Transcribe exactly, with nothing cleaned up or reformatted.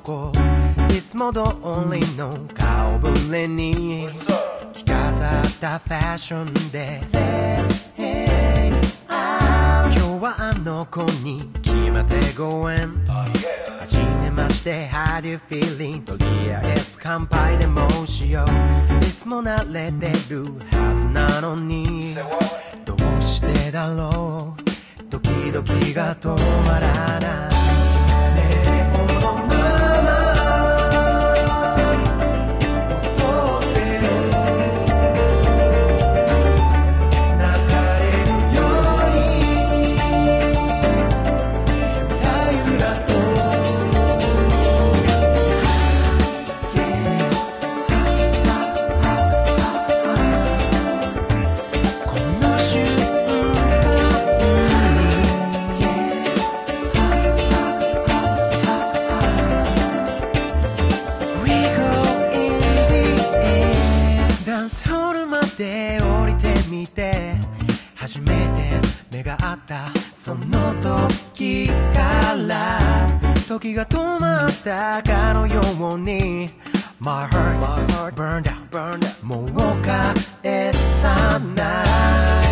こいつも通りの顔ぶれに着飾ったファッションで Let's hang out 今日はあの子に決まってご縁、はじめまして How do you feeling とりあえず乾杯でもしよういつも慣れてるはずなのにどうしてだろうドキドキが止まらないねえこのまま初めて目が合ったその時から時が止まったかのように My heart, My heart burned out, burned out もう返さない